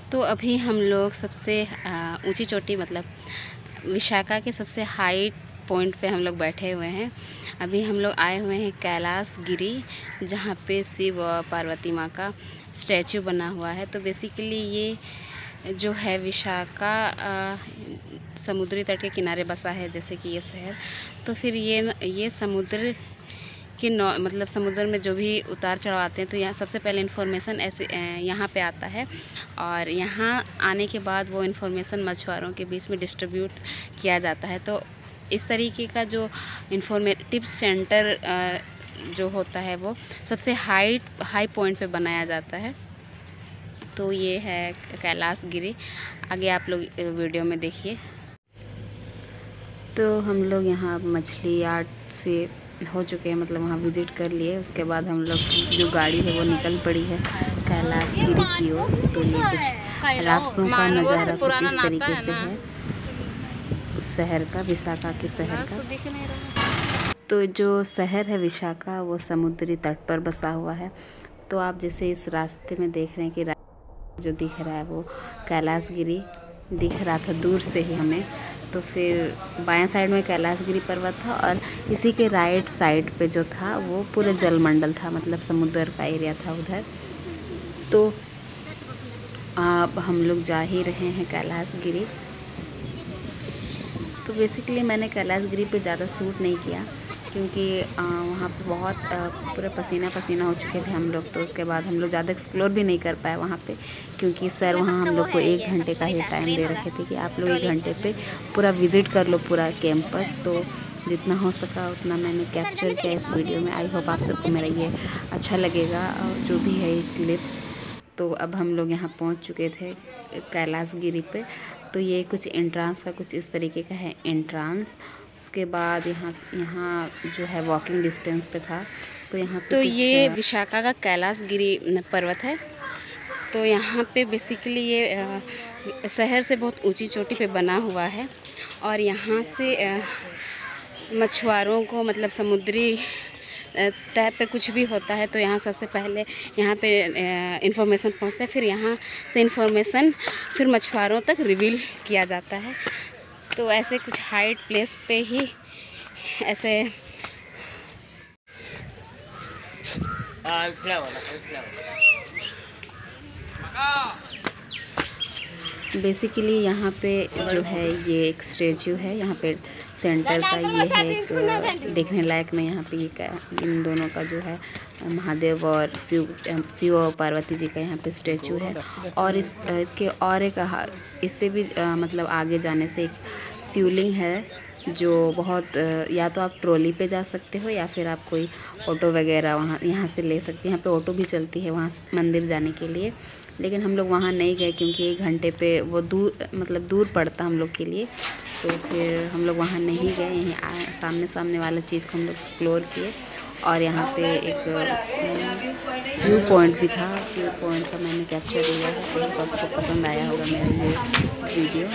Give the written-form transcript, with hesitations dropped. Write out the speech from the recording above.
तो अभी हम लोग सबसे ऊंची चोटी मतलब विशाखा के सबसे हाइट पॉइंट पे हम लोग बैठे हुए हैं। अभी हम लोग आए हुए हैं कैलाश गिरी, जहाँ पे शिव और पार्वती माँ का स्टैचू बना हुआ है। तो बेसिकली ये जो है विशाखा समुद्री तट के किनारे बसा है, जैसे कि ये शहर। तो फिर ये समुद्र कि मतलब समुद्र में जो भी उतार चढ़ाव आते हैं, तो यहाँ सबसे पहले इन्फॉर्मेशन ऐसे यहाँ पे आता है, और यहाँ आने के बाद वो इन्फॉर्मेशन मछुआरों के बीच में डिस्ट्रीब्यूट किया जाता है। तो इस तरीके का जो इन्फॉर्मेटिव सेंटर जो होता है वो सबसे हाई पॉइंट पे बनाया जाता है। तो ये है कैलाश गिरी। आगे आप लोग वीडियो में देखिए। तो हम लोग यहाँ मछली यार्ड से हो चुके हैं, मतलब वहाँ विज़िट कर लिए। उसके बाद हम लोग की जो गाड़ी है वो निकल पड़ी है कैलाश गिरी की ओर। तो ये कुछ रास्तों का नज़ारा कुछ इस तरीके से है उस शहर का, विशाखा के शहर का। तो जो शहर है विशाखा वो समुद्री तट पर बसा हुआ है। तो आप जैसे इस रास्ते में देख रहे हैं कि जो दिख रहा है वो कैलाश गिरी दिख रहा था दूर से ही हमें। तो फिर बाएं साइड में कैलाश गिरी पर्वत था, और इसी के राइट साइड पे जो था वो पूरा जलमंडल था, मतलब समुद्र का एरिया था उधर। तो अब हम लोग जा ही रहे हैं कैलाश गिरी। तो बेसिकली मैंने कैलाश गिरी पे ज़्यादा शूट नहीं किया, क्योंकि वहाँ पे बहुत पूरे पसीना पसीना हो चुके थे हम लोग। तो उसके बाद हम लोग ज़्यादा एक्सप्लोर भी नहीं कर पाए वहाँ पे, क्योंकि सर वहाँ हम लोग को 1 घंटे का ही टाइम दे रखे थे कि आप लोग 1 घंटे पे पूरा विज़िट कर लो पूरा कैंपस। तो जितना हो सका उतना मैंने कैप्चर किया इस वीडियो में। आई होप आप सबको मेरा ये अच्छा लगेगा, और जो भी है ये क्लिप्स। तो अब हम लोग यहाँ पहुँच चुके थे कैलाश गिरी पे। तो ये कुछ एंट्रांस का कुछ इस तरीके का है एंट्रांस। उसके बाद यहाँ जो है वॉकिंग डिस्टेंस पे था। तो यहाँ पे तो ये विशाखा का कैलाश गिरी पर्वत है। तो यहाँ पे बेसिकली ये शहर से बहुत ऊंची चोटी पे बना हुआ है, और यहाँ से मछुआरों को मतलब समुद्री तट पे कुछ भी होता है तो यहाँ सबसे पहले यहाँ पे इंफॉर्मेशन पहुँचता है। फिर यहाँ से इंफॉर्मेशन फिर मछुआरों तक रिवील किया जाता है। तो ऐसे कुछ हाइट प्लेस पे ही ऐसे बेसिकली यहाँ पे जो है ये एक स्टैचू है, यहाँ पे सेंटर का ये है एक देखने लायक में। यहाँ पे ये इन दोनों का जो है महादेव और शिव और पार्वती जी का यहाँ पे स्टैचू है। और इसके और एक इससे भी मतलब आगे जाने से एक शिवलिंग है, जो बहुत या तो आप ट्रॉली पे जा सकते हो या फिर आप कोई ऑटो वगैरह यहाँ से ले सकते हैं। यहाँ पे ऑटो भी चलती है वहाँ मंदिर जाने के लिए, लेकिन हम लोग वहाँ नहीं गए क्योंकि 1 घंटे पे वो दूर पड़ता हम लोग के लिए। तो फिर हम लोग वहाँ नहीं गए। यहीं सामने वाला चीज़ को हम लोग एक्सप्लोर किए। और यहाँ पे एक व्यू पॉइंट भी था, व्यू पॉइंट का मैंने कैप्चर लिया है। और उसको पसंद आया होगा मेरा ये वीडियो।